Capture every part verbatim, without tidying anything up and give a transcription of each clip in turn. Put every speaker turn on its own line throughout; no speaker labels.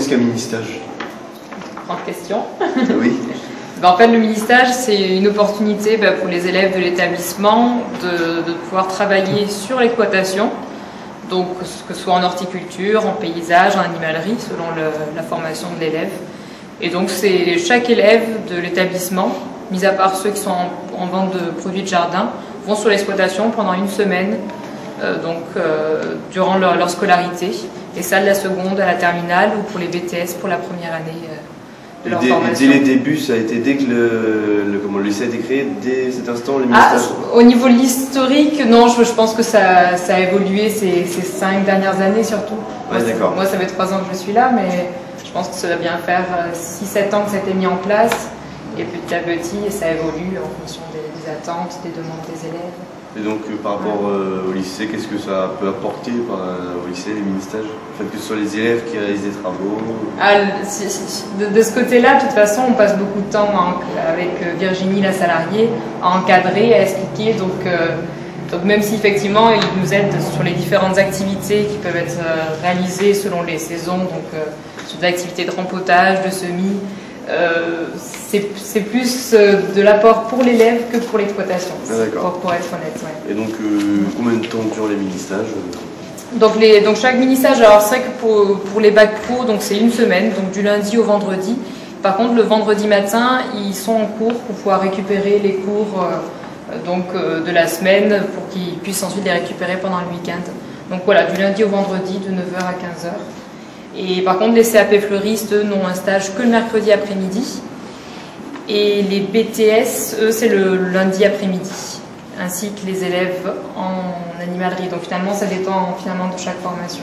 qu'est-ce qu'un mini-stage?
Grande question.
Oui.
Ben, en fait, le mini-stage, c'est une opportunité ben, pour les élèves de l'établissement de, de pouvoir travailler sur l'exploitation, donc que ce soit en horticulture, en paysage, en animalerie, selon le, la formation de l'élève. Et donc, c'est chaque élève de l'établissement, mis à part ceux qui sont en, en vente de produits de jardin, vont sur l'exploitation pendant une semaine, euh, donc euh, durant leur, leur scolarité, et ça de la seconde à la terminale ou pour les B T S pour la première année euh, de leur
dès,
formation.
Dès les débuts, ça a été dès que le, le, comment, le lycée a été créé, dès cet instant, les
Ah,
mini-stages?
au niveau de l'historique, non, je, je pense que ça, ça a évolué ces, ces cinq dernières années surtout.
Ouais, d'accord.
Moi, ça fait trois ans que je suis là, mais je pense que ça doit bien faire six sept ans que ça a été mis en place. Et petit à petit, ça évolue en fonction des, des attentes, des demandes des élèves.
Et donc, euh, par rapport euh, au lycée, qu'est-ce que ça peut apporter par, euh, au lycée, les mini-stages? En fait, que ce soit les élèves qui réalisent des travaux?
Ah, si, si, de, de ce côté-là, de toute façon, on passe beaucoup de temps en, avec Virginie, la salariée, à encadrer, à expliquer. Donc, euh, donc même si effectivement, ils nous aident sur les différentes activités qui peuvent être euh, réalisées selon les saisons, donc euh, sur des activités de rempotage, de semis, Euh, c'est plus euh, de l'apport pour l'élève que pour l'exploitation,
ah,
pour, pour être honnête. Ouais.
Et donc, euh, combien de temps durent les mini-stages?
donc, les, donc chaque mini-stage, alors c'est vrai que pour, pour les bacs pro, donc c'est une semaine, donc du lundi au vendredi. Par contre, le vendredi matin, ils sont en cours pour pouvoir récupérer les cours euh, donc, euh, de la semaine pour qu'ils puissent ensuite les récupérer pendant le week-end. Donc voilà, du lundi au vendredi, de neuf heures à quinze heures. Et par contre, les C A P fleuristes, eux, n'ont un stage que le mercredi après-midi. Et les B T S, eux, c'est le lundi après-midi, ainsi que les élèves en animalerie. Donc finalement, ça dépend finalement de chaque formation.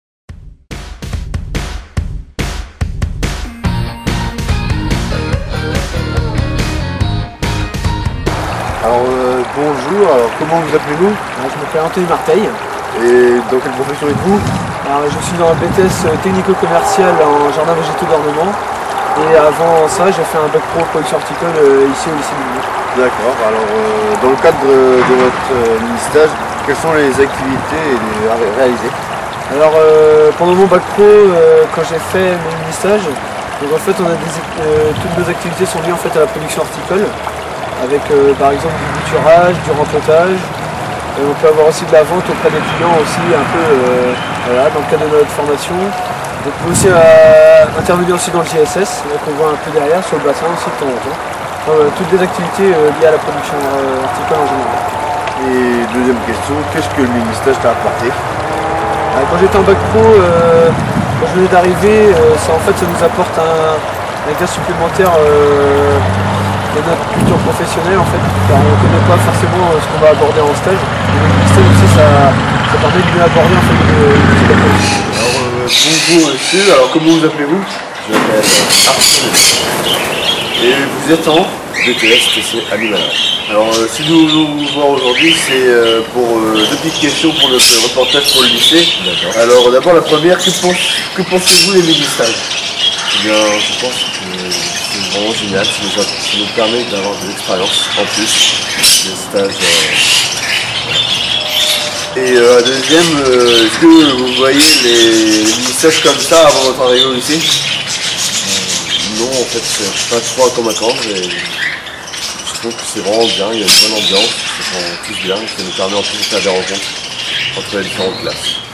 Alors euh, bonjour, alors, comment vous appelez-vous?
Je m'appelle Anthony Marteil.
Et dans quelle profession êtes-vous?
Alors, je suis dans un B T S technico-commercial en jardin végétaux d'ornement. Et avant ça, j'ai fait un bac pro production horticole euh, ici au lycée de Lille.
D'accord, alors euh, dans le cadre de votre euh, mini-stage, quelles sont les activités à réaliser?
Alors euh, pendant mon bac pro, euh, quand j'ai fait mon mini-stage, donc en fait on a des, euh, toutes nos activités sont liées en fait à la production horticole, avec euh, par exemple du bouturage, du rempotage. Et on peut avoir aussi de la vente auprès des clients aussi un peu euh, voilà, dans le cadre de notre formation. On peut aussi euh, intervenir aussi dans le G S S, qu'on voit un peu derrière, sur le bassin aussi de temps en temps. Enfin, euh, toutes des activités euh, liées à la production euh, horticole en général.
Et deuxième question, qu'est-ce que le mini-stage t'a apporté?
euh, Quand j'étais en bac pro, euh, quand je venais d'arriver, euh, ça, en fait, ça nous apporte un, un gain supplémentaire euh, de notre culture professionnelle en fait, car on ne connaît pas forcément euh, ce qu'on va aborder en stage. Et le mini-stage aussi, ça, ça permet de mieux aborder en fait, le, le
Alors euh, bonjour monsieur, alors comment vous appelez-vous?
Je m'appelle Arthur.
Et vous êtes en B T S T C animalerie. Alors euh, si nous voulons vous voir aujourd'hui, c'est euh, pour euh, deux petites questions pour notre reportage pour le lycée. Alors d'abord la première, que, pense, que pensez-vous des mini-stages?
Eh bien, je pense que c'est vraiment génial, ça nous, a, ça nous permet d'avoir de l'expérience en plus, des stages. Euh,
Et euh, la deuxième, euh, est-ce que vous voyez les, les mini-stages comme ça avant votre arrivée au lycée?
euh, non, en fait, c'est pas trop à convaincre, mais je trouve que c'est vraiment bien, il y a une bonne ambiance, ils sont tous bien, ça nous permet en plus de faire des rencontres entre les différentes classes.